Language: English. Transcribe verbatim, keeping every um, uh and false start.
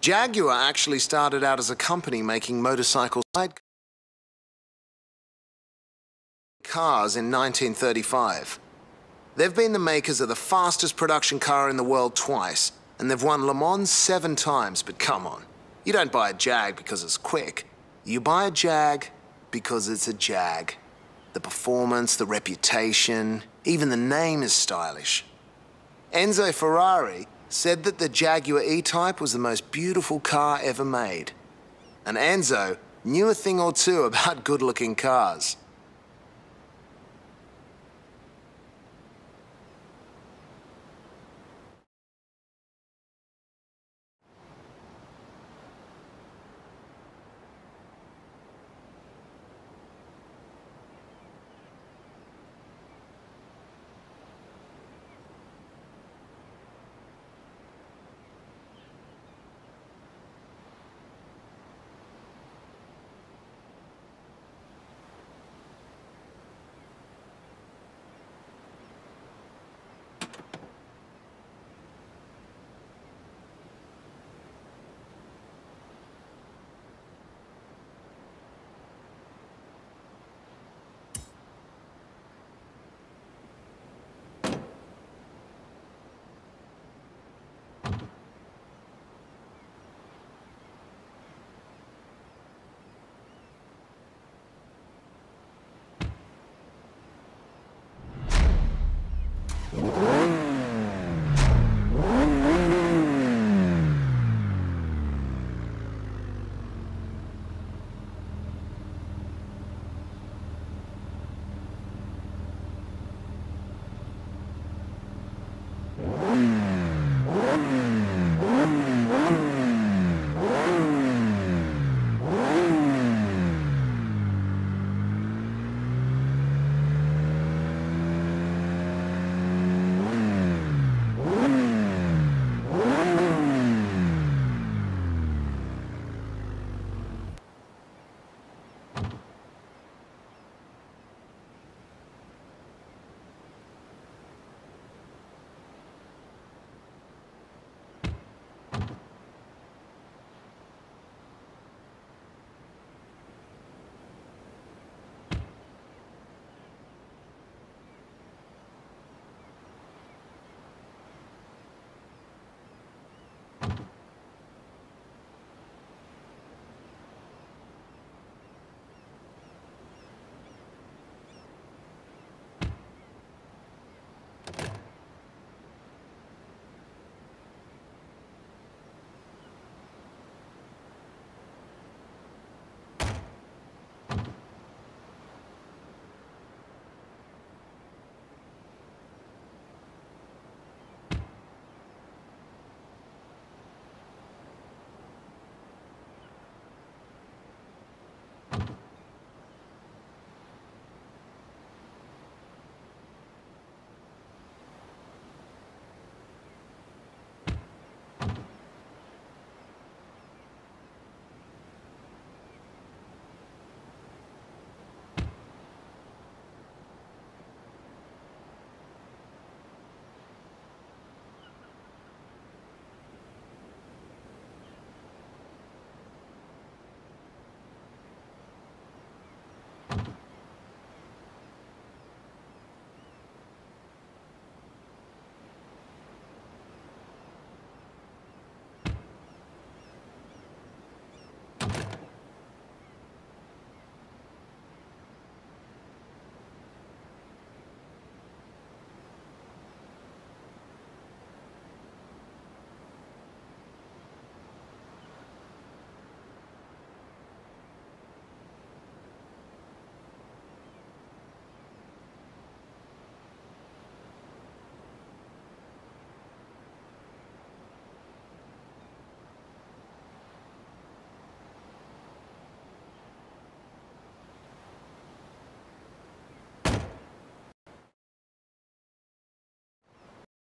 Jaguar actually started out as a company making motorcycle side cars in nineteen thirty-five. They've been the makers of the fastest production car in the world twice, and they've won Le Mans seven times, but come on. You don't buy a Jag because it's quick. You buy a Jag because it's a Jag. The performance, the reputation, even the name is stylish. Enzo Ferrari said that the Jaguar E-Type was the most beautiful car ever made. And Enzo knew a thing or two about good-looking cars.